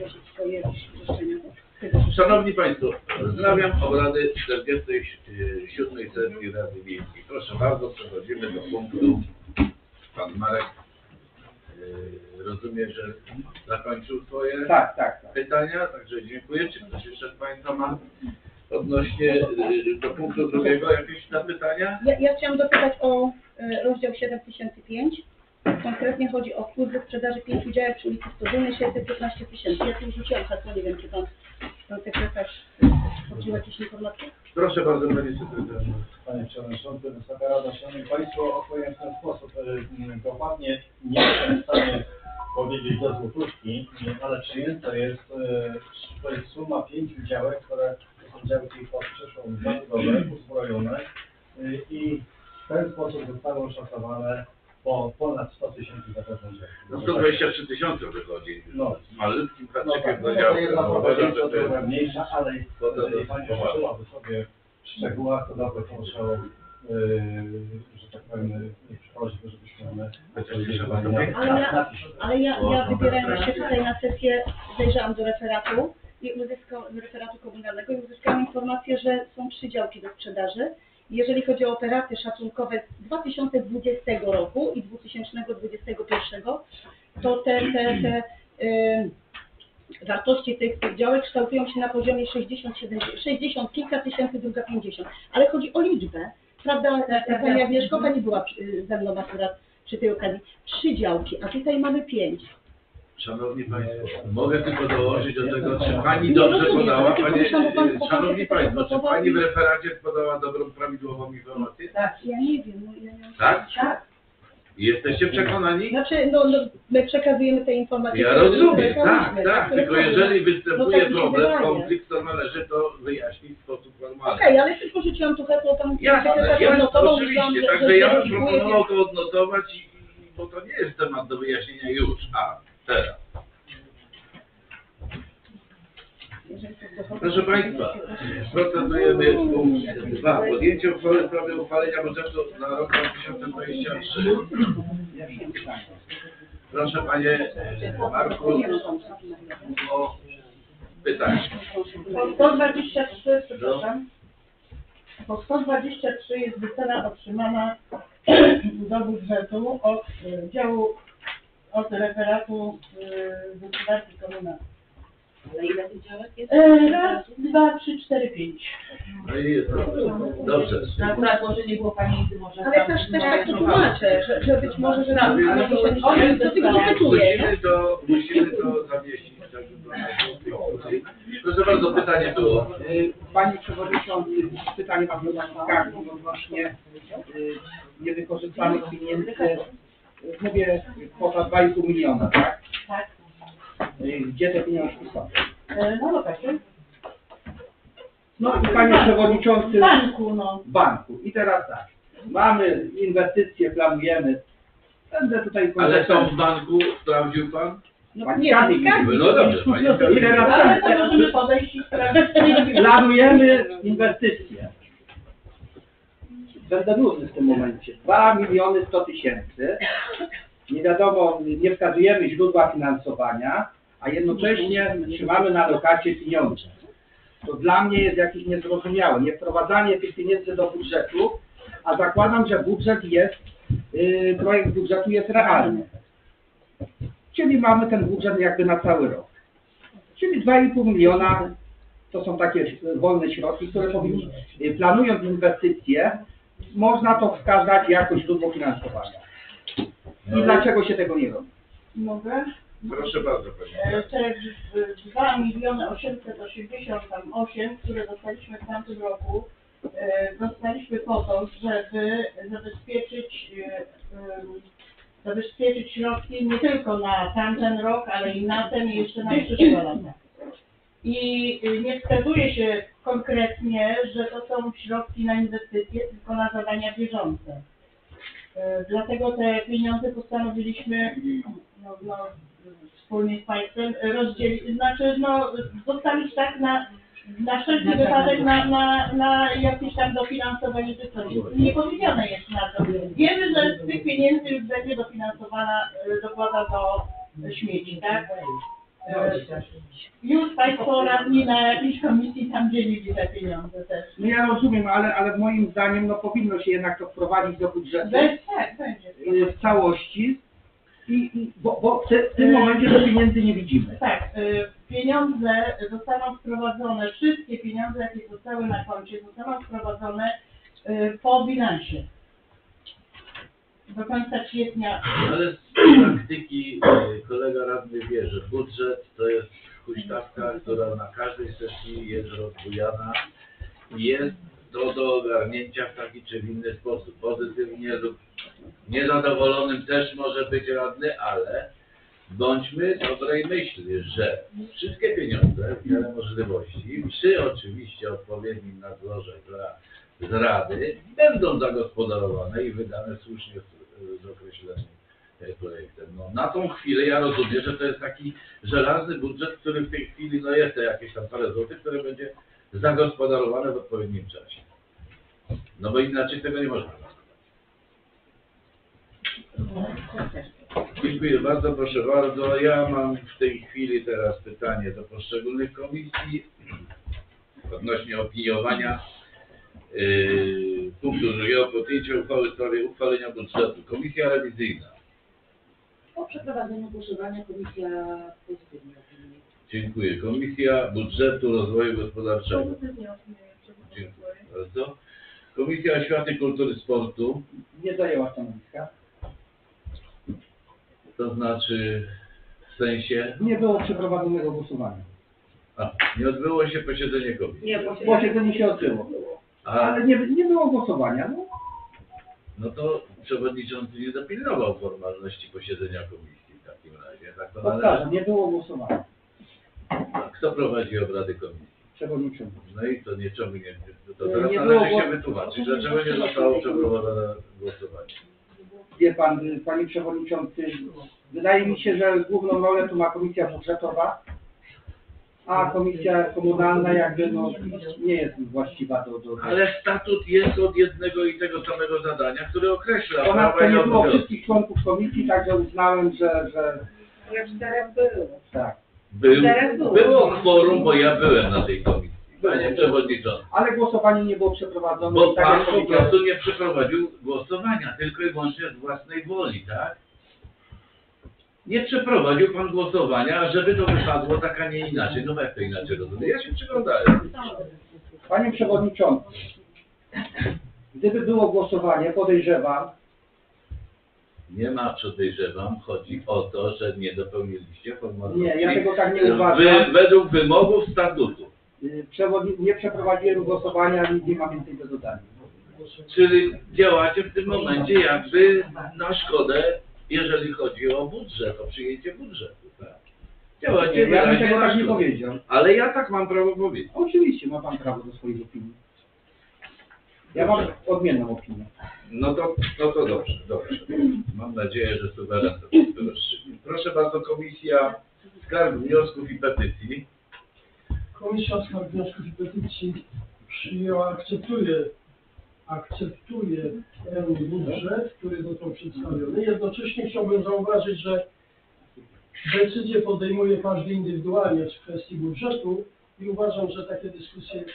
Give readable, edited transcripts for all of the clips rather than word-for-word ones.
zgłosić swoje roszczenia. Szanowni Państwo, wznawiam obrady 47. sesji Rady Miejskiej. Proszę bardzo, przechodzimy do punktu. Pan Marek, rozumiem, że zakończył swoje pytania, także dziękuję. Czy ktoś jeszcze z Państwa ma odnośnie do punktu drugiego jakieś zapytania? Ja chciałam dopytać o rozdział 7005. Konkretnie chodzi o wpływ ze sprzedaży 5 działek przy ulicy Stożylnej 615 000. Ja tu rzuciłam hasło, nie wiem, czy pan sekretarz wchodził jakieś informacje? Proszę bardzo, panie sekretarzu. Panie Przewodniczący, Wysoka Rada, Szanowni Państwo, odpowiem w ten sposób. Dokładnie nie jestem w stanie powiedzieć do złotówki, ale przyjęta jest, to jest suma 5 działek, które to są działki pod przyszłą zabudowę, uzbrojone i w ten sposób zostały oszacowane po ponad 100 000 za każdą działkę. No 123 000 wychodzi. No. Z malutkim No placykiem tak, do to działki. jedna Uważam, że to trochę jest... mniejsza, ale jeżeli Pani przeżyłaby sobie w szczegółach, to bardzo proszę, że tak powiem, prośbę, żebyśmy one Ale ja wybierając się tutaj na sesję, zajrzałam do referatu komunalnego i uzyskałam informację, że są 3 działki do sprzedaży. Jeżeli chodzi o operaty szacunkowe z 2020 roku i 2021, to te wartości tych działek kształtują się na poziomie 60 kilka tysięcy, druga 50. Ale chodzi o liczbę. Prawda, Pani Agnieszko, Pani była ze mną akurat przy tej okazji. 3 działki, a tutaj mamy 5. Szanowni Państwo, mogę tylko dołożyć do tego, czy Pani dobrze podała, Szanowni Państwo, czy Pani w referacie podała dobrą, prawidłową informację? Tak, ja nie wiem. Tak? Tak. Jesteście przekonani? Znaczy, my przekazujemy te informacje. Ja rozumiem, tak, tylko jeżeli występuje tak mi się problem, wydaje. konflikt, to należy to wyjaśnić w sposób normalny. Okej, ale tylko rzuciłam tu hasło, tam Ja oczywiście, także ja bym dziękuję. proponował to odnotować, bo to nie jest temat do wyjaśnienia już, teraz. Proszę Państwa, procedujemy punkt 2. Podjęcie uchwały w sprawie uchwalenia budżetu na rok 2023. Proszę Panie Marku o pytanie. Po 123, przepraszam. Po 123 jest wycena otrzymana do budżetu od działu, od referatu gospodarki komunalnej. Ale ile tych działek jest? Raz, 2, 3, 4, 5. No i jest dobrze. Akurat może nie było pamięci, może Ale też tak to tłumaczę, że być może, że tam do tego dopytuję. Musimy to zamieścić. Proszę bardzo, pytanie było. Panie Przewodniczący, pytanie mam do Pani Skargi odnośnie niewykorzystanych pieniędzy. Mówię kwota 2,5 miliona, tak? Tak. Gdzie te pieniążki są? Na lokacie. No i Panie Przewodniczący... W banku, no. W banku. I teraz tak. Mamy inwestycje, planujemy. Będę tutaj... Ale są w banku, sprawdził Pan? No, nie, no dobrze, Panie. I teraz Ale tak. to możemy podejść i sprawdzić. Planujemy inwestycje. Będę nudny w tym momencie. 2 100 000. Nie wiadomo, nie wskazujemy źródła finansowania, a jednocześnie trzymamy na lokacie pieniądze. To dla mnie jest jakieś niezrozumiałe. Nie wprowadzanie tych pieniędzy do budżetu, a zakładam, że budżet jest, projekt budżetu jest realny. Czyli mamy ten budżet jakby na cały rok. Czyli 2,5 miliona to są takie wolne środki, które powinni, planując inwestycje, można to wskazać jako źródło finansowania. I dlaczego się tego nie robi? Mogę? Proszę bardzo, Pani. Te 2 888 000, które dostaliśmy w tamtym roku, dostaliśmy po to, żeby zabezpieczyć środki nie tylko na tamten rok, ale i na ten i jeszcze na przyszłe lata. I nie wskazuje się konkretnie, że to są środki na inwestycje, tylko na zadania bieżące. Dlatego te pieniądze postanowiliśmy wspólnie z Państwem rozdzielić, zostawić tak na wszelki wypadek na jakieś tam dofinansowanie tych projektów. Nie powiedziane jest na to. Wiemy, że z tych pieniędzy już będzie dofinansowana dopłata do śmieci, tak? Już Państwo radni na jakiejś komisji tam dzielili te pieniądze też. No ja rozumiem, ale moim zdaniem no powinno się jednak to wprowadzić do budżetu Tak, będzie. w całości, bo w tym momencie to pieniędzy nie widzimy. Tak, pieniądze zostaną wprowadzone, wszystkie pieniądze, jakie zostały na koncie, zostaną wprowadzone po bilansie. Do końca kwietnia. Ale z praktyki kolega radny wie, że budżet to jest huśtawka, która na każdej sesji jest rozbujana i jest do ogarnięcia w taki czy inny sposób. Pozytywnie lub niezadowolonym też może być radny, ale bądźmy dobrej myśli, że wszystkie pieniądze w miarę możliwości, przy oczywiście odpowiednim nadzorze z Rady, będą zagospodarowane i wydane słusznie z określonym projektem. No, na tą chwilę ja rozumiem, że to jest taki żelazny budżet, który w tej chwili no jest to jakieś tam parę złotych, które będzie zagospodarowane w odpowiednim czasie. No bo inaczej tego nie można zrobić. Dziękuję bardzo, proszę bardzo. Ja mam w tej chwili teraz pytanie do poszczególnych komisji odnośnie opiniowania punktu drugiego podjęcia uchwały w sprawie uchwalenia budżetu. Komisja rewizyjna. Po przeprowadzeniu głosowania komisja pozytywnie opiniuje. Dziękuję. Komisja Budżetu Rozwoju Gospodarczego. Pozytywnie opiniuję. Dziękuję bardzo. Komisja Oświaty, Kultury, Sportu. Nie zajęła stanowiska. To znaczy w sensie... Nie było przeprowadzonego głosowania. Nie odbyło się posiedzenie komisji. Nie, Posiedzenie się odbyło. Ale nie było głosowania. No. No to przewodniczący nie dopilnował formalności posiedzenia komisji w takim razie. Tak to Powtarzam, nie było głosowania. Kto prowadzi obrady komisji? Przewodniczący. No i to niczemu nie... To teraz Nie należy było się wytłumaczyć. Dlaczego nie zostało przeprowadzone głosowanie? Wie pan, panie przewodniczący, wydaje mi się, że główną rolę tu ma komisja budżetowa, a komisja komunalna jakby no, nie jest właściwa do... Ale statut jest od jednego i tego samego zadania, który określa Ponadto prawa i nie było obowiązki. wszystkich członków komisji, także uznałem, że Ale 4 było. tak. Było kworum, bo ja byłem na tej komisji, panie przewodniczący. Ale głosowanie nie było przeprowadzone. Bo i tak pan jak po powiedziałem, prostu nie przeprowadził głosowania, tylko i wyłącznie z własnej woli, tak? Nie przeprowadził pan głosowania, a żeby to wypadło tak, a nie inaczej. No jak to inaczej rozumiem? Ja się przyglądałem. Panie przewodniczący, gdyby było głosowanie, podejrzewam, Nie ma, podejrzewam, chodzi o to, że nie dopełniliście formalności. nie, ja tego tak nie uważam. Według wymogów statutu. Nie przeprowadziłem głosowania, nic nie mam więcej do dodania. Czyli działacie w tym momencie jakby na szkodę, jeżeli chodzi o budżet, o przyjęcie budżetu, tak? Działacie Ja bym wyraźnie tego na tak nie szkodę. powiedział. Ale ja tak mam prawo powiedzieć. Oczywiście ma pan prawo do swoich opinii. Ja mam odmienną opinię. No to dobrze, dobrze. Mam nadzieję, że suweren to wszystko rozstrzygnie. Proszę bardzo, Komisja Skarg, Wniosków i Petycji. Komisja Skarg, Wniosków i Petycji przyjęła, akceptuje ten budżet, który został przedstawiony. Jednocześnie chciałbym zauważyć, że decyzję podejmuje każdy indywidualnie w kwestii budżetu i uważam, że takie dyskusje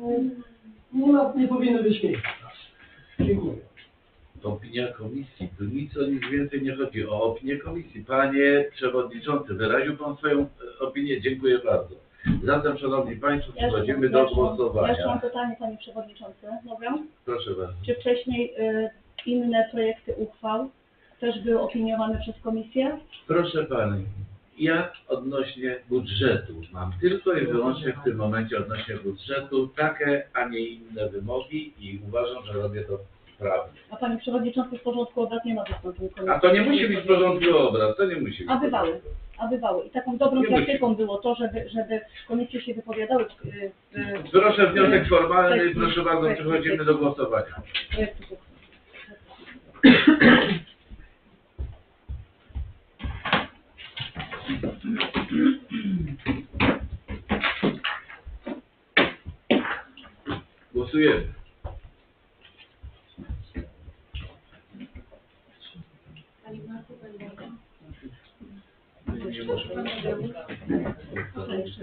nie powinny być miejsca. Dziękuję. Opinia komisji. Tu nic o nic więcej nie chodzi. O opinię komisji. Panie Przewodniczący, wyraził Pan swoją opinię. Dziękuję bardzo. Zatem, Szanowni Państwo, przechodzimy do Ja jeszcze mam głosowania. pytanie, Panie Przewodniczący. Mogę? Proszę bardzo. Czy wcześniej inne projekty uchwał też były opiniowane przez Komisję? Proszę Pani, ja odnośnie budżetu mam tylko i wyłącznie w tym momencie odnośnie budżetu takie, a nie inne wymogi i uważam, że robię to prawnie. A Panie Przewodniczący, w porządku obrad nie ma wystąpień Komisji. A to nie musi być w porządku obrad, to nie musi być. A bywały. I taką dobrą Nie musi. praktyką było to, żeby komisje się wypowiadały Proszę wniosek formalny, proszę bardzo, przechodzimy do głosowania. projektu. Głosujemy. Nie może.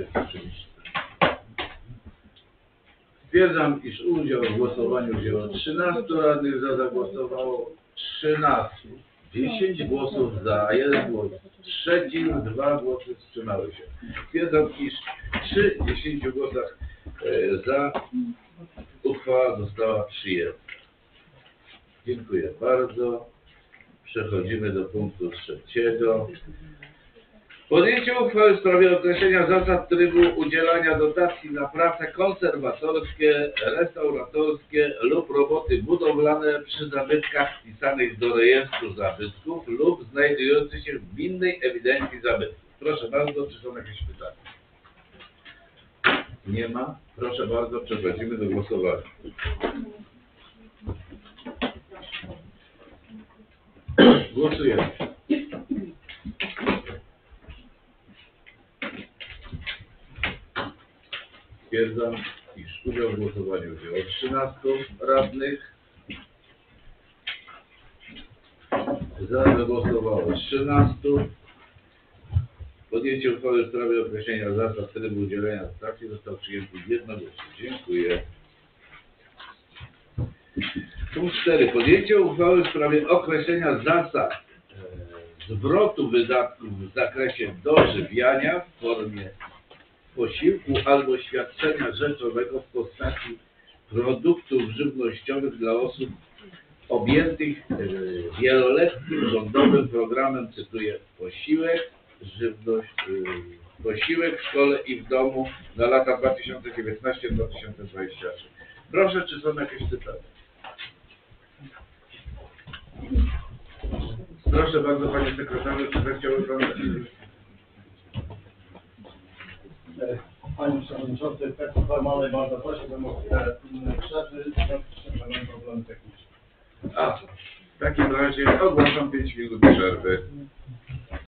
Stwierdzam, iż udział w głosowaniu wzięło 13 radnych, za zagłosowało 13. 10 głosów za, 1 głos przeciw, 2 głosy wstrzymały się. Stwierdzam, iż przy 10 głosach za uchwała została przyjęta. Dziękuję bardzo. Przechodzimy do punktu 3. Podjęcie uchwały w sprawie określenia zasad trybu udzielania dotacji na prace konserwatorskie, restauratorskie lub roboty budowlane przy zabytkach wpisanych do rejestru zabytków lub znajdujących się w gminnej ewidencji zabytków. Proszę bardzo, czy są jakieś pytania? Nie ma? Proszę bardzo, przechodzimy do głosowania. Głosujemy. Stwierdzam, iż udział w głosowaniu wzięło 13 radnych. Za zagłosowało 13. Podjęcie uchwały w sprawie określenia zasad trybu udzielenia dotacji został przyjęty jednogłośnie. Dziękuję. Punkt 4. Podjęcie uchwały w sprawie określenia zasad zwrotu wydatków w zakresie dożywiania w formie posiłku albo świadczenia rzeczowego w postaci produktów żywnościowych dla osób objętych wieloletnim rządowym programem, cytuję, posiłek w szkole i w domu na lata 2019-2023. Proszę, czy są jakieś pytania? Proszę bardzo, panie sekretarzu, czy zechciałby pan... Panie Przewodniczący, w kwestii formalnej bardzo prosiłbym o chwilę przerwy, w związku z tym, że mamy problemy techniczne. W takim razie ogłaszam 5 minut przerwy.